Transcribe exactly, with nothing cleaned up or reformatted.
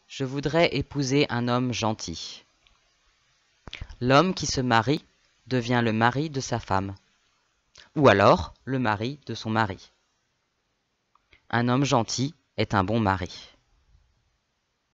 Je voudrais épouser un homme gentil. L'homme qui se marie devient le mari de sa femme, ou alors le mari de son mari. Un homme gentil est un bon mari.